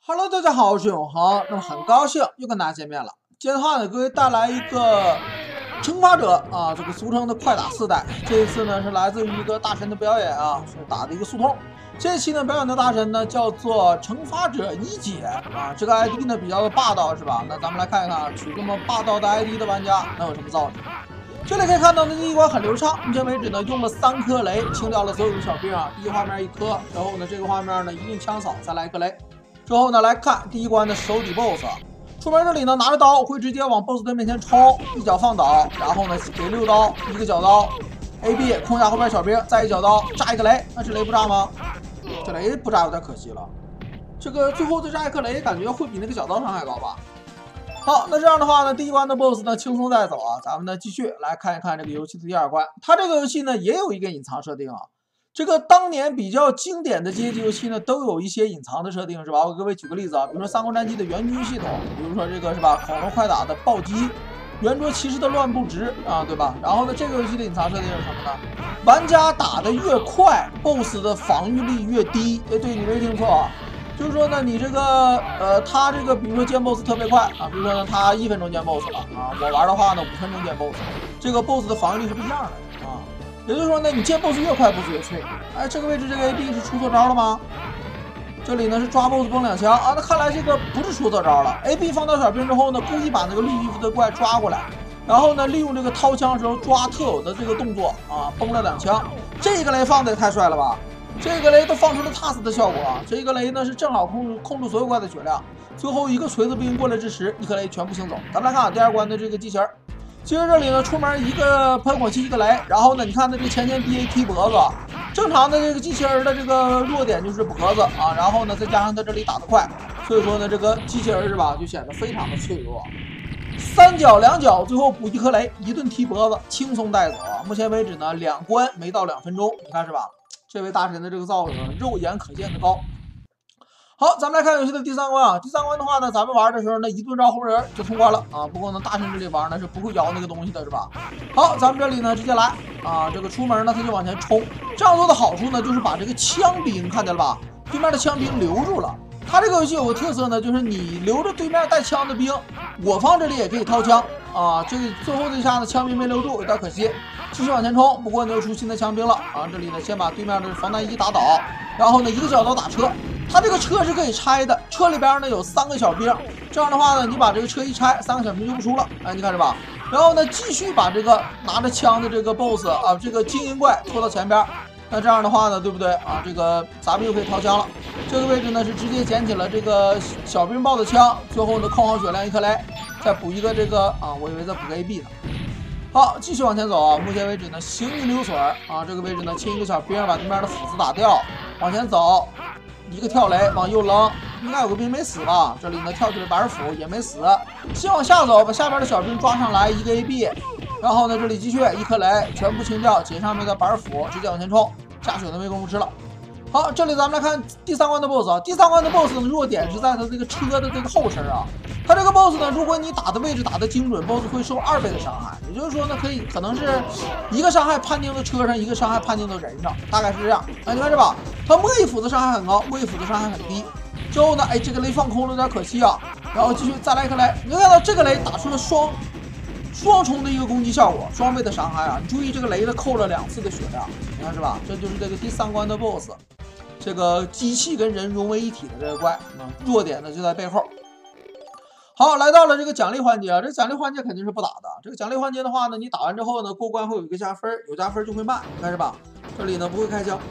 Hello， 大家好，我是永恒。那么很高兴又跟大家见面了。今天的话呢，给各位带来一个惩罚者啊，这个俗称的快打4代。这一次呢是来自于一个大神的表演啊，是打的一个速通。这一期呢表演的大神呢叫做惩罚者一姐啊，这个 ID 呢比较的霸道是吧？那咱们来看一看取这么霸道的 ID 的玩家能有什么造诣。这里可以看到呢，第一关很流畅，目前为止呢用了3颗雷清掉了所有的小兵啊。第一画面1颗，然后呢这个画面呢一顿枪扫，再来1颗雷。之后呢，来看第一关的手底 BOSS， 出门这里呢拿着刀会直接往 BOSS 的面前冲，一脚放倒，然后呢给6刀，一个脚刀 ，AB 空下后边小兵，再一脚刀炸一个雷，那这雷不炸吗？这雷不炸有点可惜了，这个最后再炸一颗雷，感觉会比那个脚刀伤害高吧？好，那这样的话呢，第一关的 BOSS 呢轻松带走啊，咱们呢继续来看一看这个游戏的第2关，它这个游戏呢也有一个隐藏设定啊。这个当年比较经典的街机游戏呢，都有一些隐藏的设定，是吧？我给各位举个例子啊，比如说《三国战记》的援军系统，比如说这个是吧，恐龙快打的暴击，圆桌骑士的乱步直啊，对吧？然后呢，这个游戏的隐藏设定是什么呢？玩家打得越快 ，BOSS 的防御力越低。哎，对，你没听错啊，就是说呢，你这个他这个比如说见 BOSS 特别快啊，比如说呢，他1分钟见 BOSS 了啊，我玩的话呢5分钟见 BOSS， 这个 BOSS 的防御力是不一样的啊。也就是说呢，你见 BOSS 越快 ，BOSS 越脆。哎，这个位置这个 AB 是出错招了吗？这里呢是抓 BOSS 崩2枪啊，那看来这个不是出错招了。AB 放倒小兵之后呢，故意把那个绿衣服的怪抓过来，然后呢利用这个掏枪时候抓特有的这个动作啊，崩了2枪。这个雷放的也太帅了吧！这个雷都放出了踏死的效果啊！这个雷呢是正好控制所有怪的血量。最后一个锤子兵过来之时，1颗雷全部清走。咱们来看第2关的这个机器人。其实这里呢，出门一个喷火器，一个雷，然后呢，你看它这个前键 BA 踢脖子，正常的这个机器人的这个弱点就是脖子啊，然后呢，再加上它这里打得快，所以说呢，这个机器人是吧，就显得非常的脆弱。3脚2脚，最后补1颗雷，一顿踢脖子，轻松带走啊！目前为止呢，2关没到2分钟，你看是吧？这位大神的这个造诣，肉眼可见的高。好，咱们来看游戏的第3关啊。第3关的话呢，咱们玩的时候呢，一顿绕红人就通关了啊。不过呢，大神这里玩呢是不会摇那个东西的，是吧？好，咱们这里呢直接来啊。这个出门呢，他就往前冲。这样做的好处呢，就是把这个枪兵看见了吧？对面的枪兵留住了。它这个游戏有个特色呢，就是你留着对面带枪的兵，我方这里也可以掏枪啊。这个最后这下呢，枪兵没留住，有点可惜。继续往前冲，不过呢又出新的枪兵了啊。这里呢先把对面的防弹衣打倒，然后呢一个脚刀打车。它这个车是可以拆的，车里边呢有3个小兵，这样的话呢，你把这个车一拆，3个小兵就不出了，哎，你看是吧？然后呢，继续把这个拿着枪的这个 BOSS 啊，这个精英怪拖到前边，那这样的话呢，对不对啊？这个咱们又可以掏枪了。这个位置呢是直接捡起了这个小兵爆的枪，最后呢控好血量1颗雷，再补一个这个啊，我以为再补个 AB 呢。好，继续往前走啊！目前为止呢，行云流水啊，这个位置呢清一个小兵，把对面的斧子打掉，往前走。一个跳雷往右扔，应该有个兵没死吧？这里呢跳起来板斧也没死，先往下走，把下边的小兵抓上来，一个 AB， 然后呢这里继续1颗雷全部清掉，捡上面的板斧，直接往前冲，下血都没工夫吃了。好，这里咱们来看第3关的 BOSS 啊，第3关的 BOSS 的弱点是在它这个车的这个后身啊。它这个 BOSS 呢，如果你打的位置打的精准 ，BOSS 会受2倍的伤害，也就是说呢，可能是1个伤害判定到车上，1个伤害判定到人上，大概是这样。哎，你看是吧？它摸一斧子伤害很高，摸一斧子伤害很低。之后呢，哎，这个雷放空了，有点可惜啊。然后继续再来1颗雷，你看到这个雷打出了双重的一个攻击效果，2倍的伤害啊！你注意这个雷的扣了2次的血量，你看是吧？这就是这个第3关的 BOSS。这个机器跟人融为一体的这个怪，弱点呢就在背后。好，来到了这个奖励环节啊，这个奖励环节肯定是不打的。这个奖励环节的话呢，你打完之后呢，过关会有一个加分，有加分就会慢，你看是吧？这里呢不会开枪。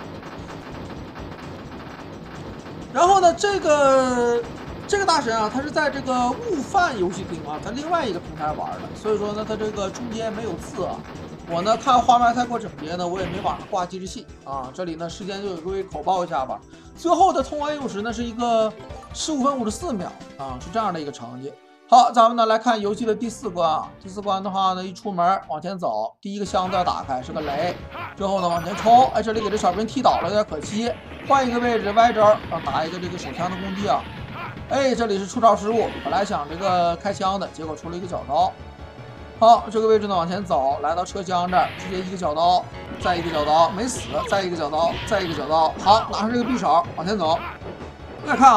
然后呢，这个大神啊，他是在这个悟饭游戏厅啊，他另外一个平台玩的，所以说呢，他这个中间没有字啊。我呢看画面太过整洁呢，我也没往上挂计时器啊。这里呢时间就给各位口报一下吧。最后的通关用时呢是一个15分54秒啊，是这样的一个成绩。好，咱们呢来看游戏的第4关啊。第4关的话呢，一出门往前走，第一个箱子要打开是个雷，之后呢往前冲，哎，这里给这小兵踢倒了，有点可惜。换一个位置歪招啊，打一个这个手枪的攻击啊。哎，这里是出招失误，本来想这个开枪的，结果出了一个脚刀。好，这个位置呢往前走，来到车厢这儿，直接一个脚刀，再一个脚刀，没死，再一个脚刀，再一个脚刀。好，拿上这个匕首往前走。再看啊，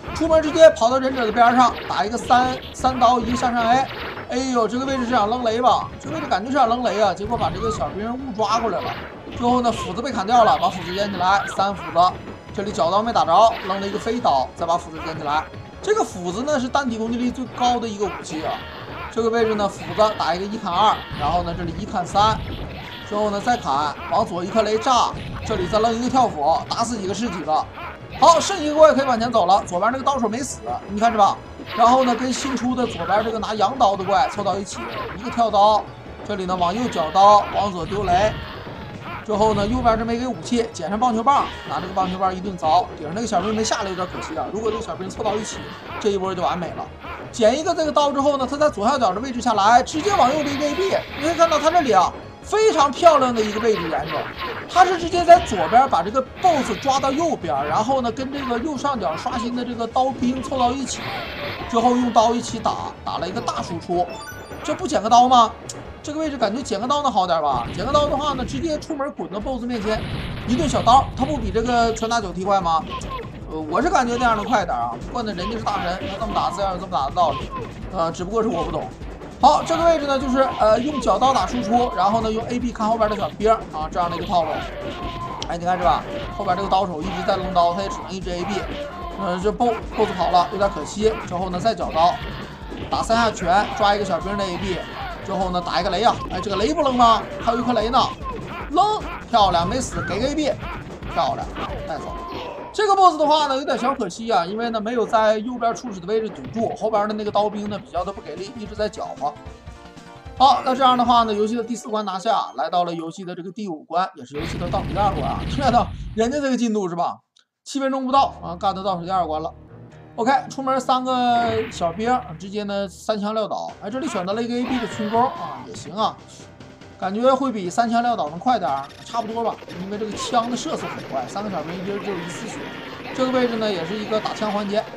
出门直接跑到忍者的边上，打一个三刀一个向上 A。哎呦，这个位置是想扔雷吧？这个位置感觉是想扔雷啊，结果把这个小兵误抓过来了。最后呢，斧子被砍掉了，把斧子捡起来，3斧子。这里角刀没打着，扔了一个飞刀，再把斧子捡起来。这个斧子呢是单体攻击力最高的一个武器啊。这个位置呢，斧子打一个1砍2，然后呢这里1砍3，之后呢再砍，往左一颗雷炸，这里再扔一个跳斧，打死几个是几个。好，剩一个怪可以往前走了。左边那个刀手没死，你看着吧。然后呢，跟新出的左边这个拿羊刀的怪凑到一起，一个跳刀，这里呢往右角刀，往左丢雷。之后呢，右边这么一个武器，捡上棒球棒，拿这个棒球棒一顿凿，顶上那个小兵没下来，有点可惜啊。如果这个小兵凑到一起，这一波就完美了。捡一个这个刀之后呢，他在左下角的位置下来，直接往右的一个 AB， 你可以看到他这里啊。非常漂亮的一个位置沿着，他是直接在左边把这个 BOSS 抓到右边，然后呢跟这个右上角刷新的这个刀兵凑到一起，之后用刀一起打了一个大输出。这不捡个刀吗？这个位置感觉捡个刀能好点吧？捡个刀的话呢，直接出门滚到 BOSS 面前，一顿小刀，他不比这个拳打脚踢快吗？我是感觉那样的快点啊。不过呢，人家是大神，他这么打自然有这么打的道理，只不过是我不懂。好，这个位置呢，就是用角刀打输出，然后呢用 AP 看后边的小兵啊，这样的一个套路。哎，你看是吧？后边这个刀手一直在扔刀，他也只能一直 AP。这 BOSS 跑了，有点可惜。之后呢再角刀，打3下拳，抓一个小兵的 AP。之后呢打一个雷啊，哎，这个雷不扔吗？还有一颗雷呢，扔，漂亮，没死，给个 AP， 漂亮，带走。这个 BOSS 的话呢，有点小可惜啊，因为呢没有在右边初始的位置堵住，后边的那个刀兵呢比较的不给力，一直在搅和。好，那这样的话呢，游戏的第4关拿下，来到了游戏的这个第5关，也是游戏的倒数第2关啊。看到人家这个进度是吧？7分钟不到啊，干到倒数第2关了。OK， 出门3个小兵，直接呢3枪撂倒。哎，这里选择了一个 AB 的群攻啊，也行啊。感觉会比3枪撂倒能快点儿，差不多吧，因为这个枪的射速很快，3个小兵一人就1丝血。这个位置呢，也是一个打枪环节，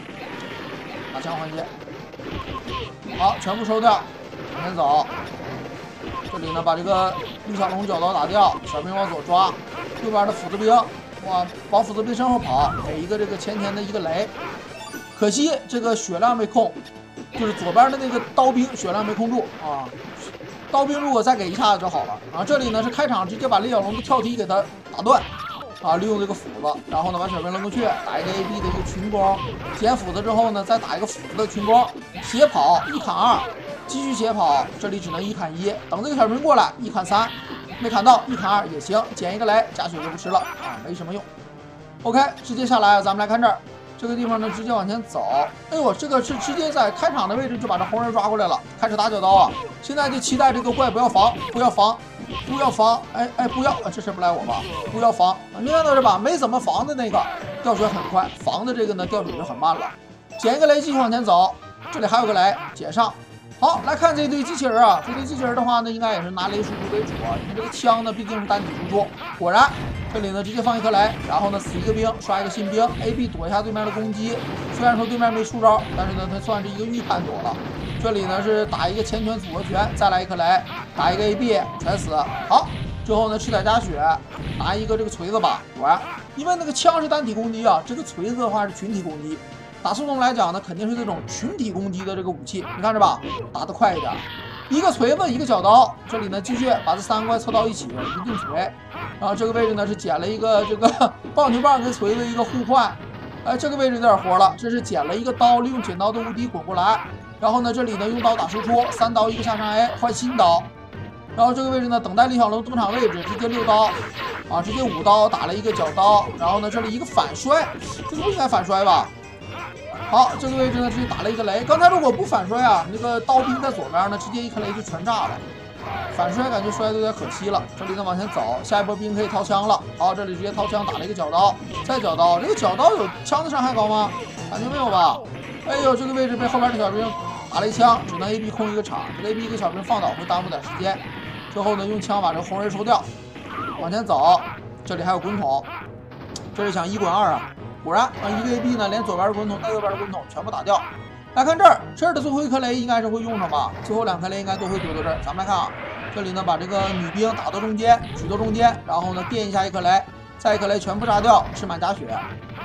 好，全部收掉，往前走。这里呢，把这个绿小龙角刀打掉，小兵往左抓，右边的斧子兵，哇，往斧子兵身后跑，给一个这个前的一个雷，可惜这个血量没控，就是左边的那个刀兵血量没控住啊。刀兵如果再给一下子就好了啊！这里呢是开场直接把李小龙的跳踢给他打断啊，利用这个斧子，然后呢把小兵扔过去，打一个 AB 的一个群攻，捡斧子之后呢再打一个斧子的群攻，斜跑1砍2，继续斜跑，这里只能1砍1，等这个小兵过来1砍3，没砍到1砍2也行，捡一个雷加血就不吃了啊，没什么用。OK， 直接下来，咱们来看这儿。这个地方呢，直接往前走。哎呦，这个是直接在开场的位置就把这红人抓过来了，开始打角刀啊！现在就期待这个怪不要防，不要防，哎，不要，这事不赖我吧？不要防，你看到是吧？没怎么防的那个掉血很快，防的这个呢掉血就很慢了。捡一个雷继续往前走，这里还有个雷，捡上。好，来看这堆机器人啊，这堆机器人的话呢，应该也是拿雷输出为主啊，因为这个枪呢毕竟是单体输出。果然。这里呢直接放一颗雷，然后呢死一个兵，刷一个新兵 ，AB 躲一下对面的攻击。虽然说对面没出招，但是呢他算是一个预判躲了。这里呢是打一个前拳组合拳，再来一颗雷，打一个 AB 全死。好，之后呢吃点加血，拿一个这个锤子吧。果然，因为那个枪是单体攻击啊，这个锤子的话是群体攻击。打速龙来讲呢，肯定是这种群体攻击的这个武器，你看着吧，打得快一点。一个锤子，一个角刀，这里呢继续把这3个怪凑到一起，一顿锤。然后这个位置呢是捡了一个这个棒球棒跟锤子一个互换，哎，这个位置有点活了，这是捡了一个刀，利用剪刀的无敌滚过来。然后呢这里呢用刀打输出，3刀一个向上 A 换新刀。然后这个位置呢等待李小龙登场位置，直接6刀啊，直接5刀打了一个角刀。然后呢这里一个反摔，这个不应该反摔吧？好，这个位置呢直接打了一个雷。刚才如果不反摔啊，那个刀兵在左边呢，直接一颗雷就全炸了。反摔感觉摔的有点可惜了。这里呢往前走，下一波兵可以掏枪了。好，这里直接掏枪打了一个角刀，再角刀。这个角刀有枪的伤害高吗？感觉没有吧？哎呦，这个位置被后边的小兵打了一枪，只能 AB 控一个场。这个 AB 给小兵放倒会耽误点时间。之后呢用枪把这个红人收掉，往前走。这里还有滚筒，这是想1滚2啊。果然一个 AB 呢，连左边的滚筒带右边的滚筒全部打掉。来看这儿的最后一颗雷应该是会用上吧？最后2颗雷应该都会丢到这儿。咱们来看啊，这里呢把这个女兵打到中间，举到中间，然后呢垫一下一颗雷，再一颗雷全部炸掉，吃满加血。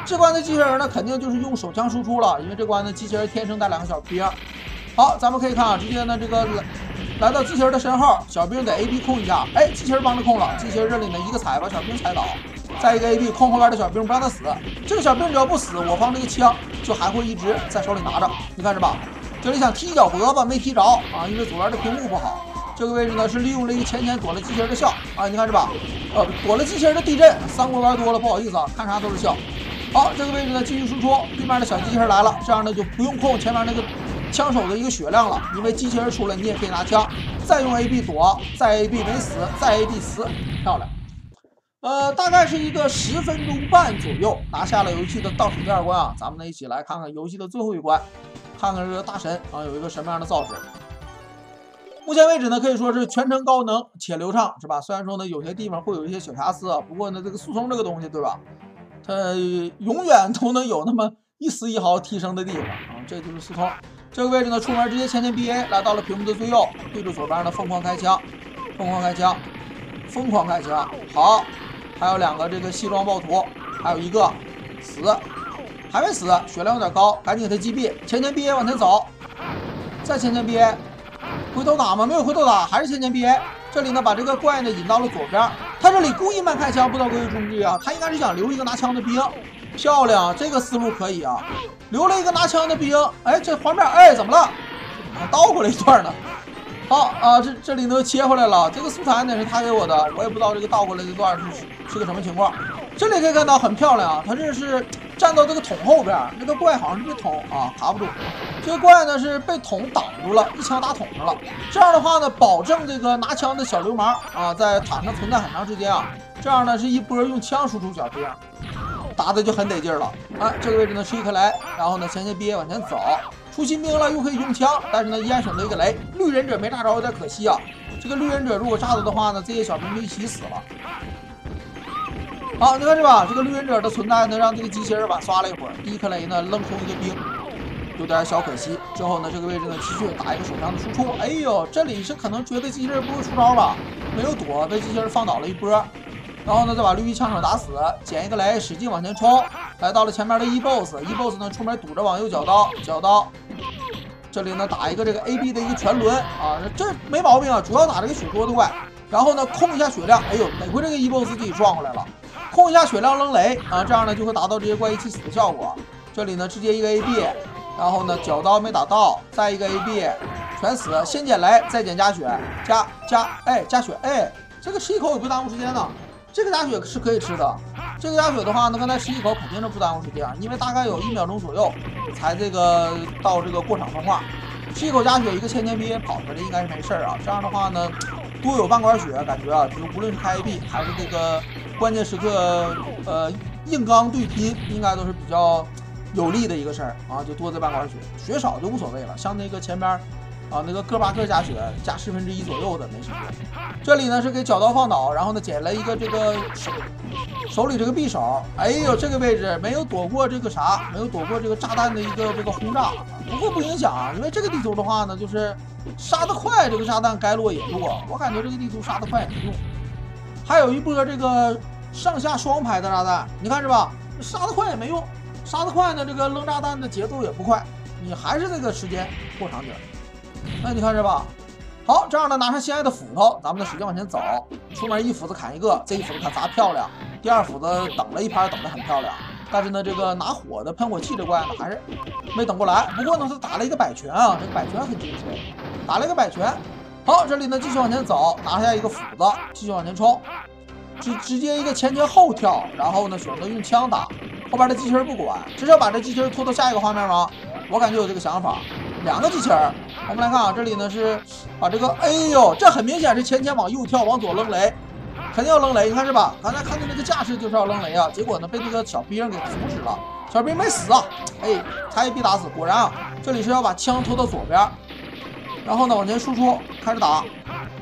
这关的机器人呢，肯定就是用手枪输出了，因为这关的机器人天生带2个小兵。好，咱们可以看啊，直接呢这个来到机器人的身后，小兵给 AB 控一下，哎，机器人帮着控了，机器人这里呢一个踩把小兵踩倒，再一个 AB 控后边的小兵不让他死，这个小兵只要不死，我方这个枪就还会一直在手里拿着，你看是吧？这里想踢一脚脖子没踢着啊，因为左边的屏幕不好。这个位置呢是利用了一个前躲了机器人的笑啊，你看是吧？躲了机器人的地震，三国玩多了不好意思啊，看啥都是笑。好，这个位置呢继续输出，对面的小机器人来了，这样呢就不用控前面那个枪手的一个血量了，因为机器人出来你也可以拿枪，再用 AB 躲，再 AB 没死，再 AB 死，漂亮。大概是一个10分钟半左右拿下了游戏的倒数第2关啊，咱们呢一起来看看游戏的最后一关，看看这个大神啊有一个什么样的造型。目前为止呢，可以说是全程高能且流畅，是吧？虽然说呢有些地方会有一些小瑕疵啊，不过呢这个速通这个东西，对吧？它永远都能有那么1丝1毫提升的地方啊，这就是速通。这个位置呢，出门直接前 BA 来到了屏幕的最右，对着左边呢疯狂开枪，疯狂开枪，疯狂开枪。好，还有2个这个西装暴徒，还有一个死，还没死，血量有点高，赶紧给他击毙。前 BA 往前走，再前 BA。回头打吗？没有回头打，还是前 BA。这里呢，把这个怪呢引到了左边。他这里故意慢开枪，不知道各位注意啊，他应该是想留一个拿枪的兵。漂亮，这个思路可以啊，留了一个拿枪的兵。哎，这画面，哎，怎么了？倒回来一段呢？好啊，这里呢切回来了。这个素材呢是他给我的，我也不知道这个倒过来这段是个什么情况。这里可以看到很漂亮啊，他这是站到这个桶后边，那个怪好像是被桶啊卡不住。这个怪呢是被桶挡住了，一枪打桶上了。这样的话呢，保证这个拿枪的小流氓啊在塔上存在很长时间啊。这样呢是一波用枪输出小兵，打的就很得劲了啊。这个位置呢是一颗雷，然后呢前 BA 往前走，出新兵了又可以用枪，但是呢依然省得一个雷。绿忍者没炸着有点可惜啊。这个绿忍者如果炸了的话呢，这些小兵就一起死了。好，你看是吧？这个绿忍者的存在呢，让这个机器人晚刷了一会儿。第一颗雷呢，扔空一个兵，有点小可惜。之后呢，这个位置呢，继续打一个手枪的输出。哎呦，这里是可能觉得机器人不会出招吧？没有躲，被机器人放倒了一波。然后呢，再把绿衣枪手打死，捡一个雷，使劲往前冲，来到了前面的E-boss。E-boss 呢，出门堵着往右绞刀。这里呢，打一个这个 AB 的一个全轮啊，这没毛病啊，主要打这个血多的怪。然后呢，控一下血量，哎呦，哪回这个 E-boss 自己撞回来了。控一下血量扔雷啊，这样呢就会达到这些怪一起死的效果。这里呢直接一个 AB， 然后呢绞刀没打到，再一个 AB 全死，先捡雷再捡加血，加血，哎，这个吃一口也不耽误时间呢。这个加血是可以吃的，这个加血的话呢，刚才吃一口肯定是不耽误时间，因为大概有1秒钟左右才这个到这个过场动画。吃一口加血，一个千年 BA 跑出来应该是没事啊。这样的话呢，多有半管血，感觉啊，就无论是开 AB 还是这个关键时刻硬刚对拼，应该都是比较有利的一个事儿啊。就多这半管血，血少就无所谓了。像那个前边啊，那个哥巴克加血加1/10左右的没什么用。这里呢是给绞刀放倒，然后呢捡了一个这个手里这个匕首。哎呦，这个位置没有躲过这个啥，没有躲过这个炸弹的一个这个轰炸。不过不影响啊，因为这个地图的话呢，就是杀得快，这个炸弹该落也落。我感觉这个地图杀得快也没用。还有一波这个上下双排的炸弹，你看是吧？杀得快也没用，杀得快呢，这个扔炸弹的节奏也不快，你还是这个时间过长点。那你看是吧？好，这样呢，拿上心爱的斧头，咱们呢使劲往前走，出门一斧子砍一个，这一斧子看砸漂亮。第二斧子等了一拍，等得很漂亮。但是呢，这个拿火的喷火器这怪呢，还是没等过来。不过呢，他打了一个摆拳啊，这个摆拳很精髓，打了一个摆拳。好，这里呢继续往前走，拿下一个斧子，继续往前冲，直接一个前后跳，然后呢选择用枪打。后边的机器人不管，只是要把这机器人拖到下一个画面吗？我感觉有这个想法。2个机器人，我们来看啊，这里呢是把这个，哎呦，这很明显是前往右跳，往左扔雷，肯定要扔雷，你看是吧？刚才看见那个架势就是要扔雷啊，结果呢被这个小兵给阻止了，小兵没死啊，哎，才一逼打死。果然啊，这里是要把枪拖到左边，然后呢往前输出，开始打，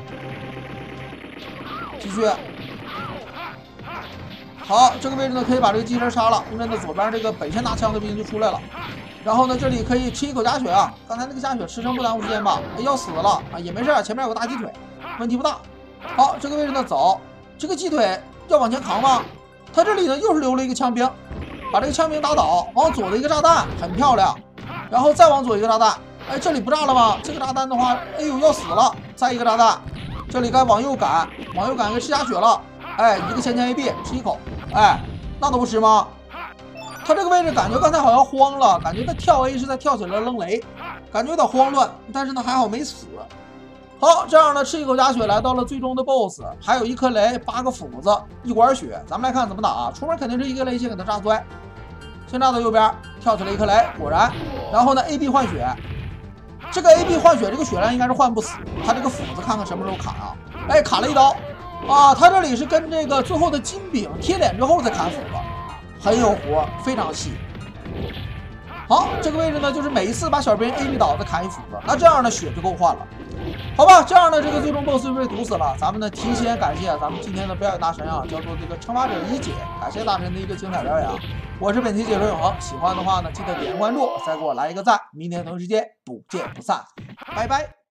继续。好，这个位置呢可以把这个机器人杀了，因为呢左边这个本身拿枪的兵就出来了。然后呢，这里可以吃一口加血啊！刚才那个加血吃成不耽误时间吧？哎，要死了啊，也没事，前面有个大鸡腿，问题不大。好，这个位置呢走，这个鸡腿要往前扛吗？他这里呢又是留了一个枪兵， 把这个枪兵打倒，往左的一个炸弹很漂亮，然后再往左一个炸弹，哎，这里不炸了吗？这个炸弹的话，哎呦要死了，再一个炸弹，这里该往右赶，往右赶给吃下血了，哎，一个前 AB 吃一口，哎，那都不吃吗？他这个位置感觉刚才好像慌了，感觉他跳 A 是在跳起来扔雷，感觉有点慌乱，但是呢还好没死。好，这样呢吃一口加血来到了最终的 BOSS， 还有一颗雷，8个斧子，1管血，咱们来看怎么打啊。出门肯定是一个雷先给他炸摔，先炸到右边，跳起来一颗雷，果然，然后呢 AB 换血，这个 AB 换血这个血量应该是换不死，他这个斧子看看什么时候砍啊？哎，砍了一刀啊，他这里是跟这个最后的金饼贴脸之后再砍斧子，很有活，非常细。好，这个位置呢就是每一次把小兵 AB 倒再砍一斧子，那这样呢血就够换了。好吧，这样呢，这个最终 BOSS 就被毒死了。咱们呢提前感谢咱们今天的表演大神啊，叫做这个惩罚者一姐，感谢大神的一个精彩表演啊！我是本期解说永恒，喜欢的话呢记得点关注，再给我来一个赞，明天同一时间不见不散，拜拜。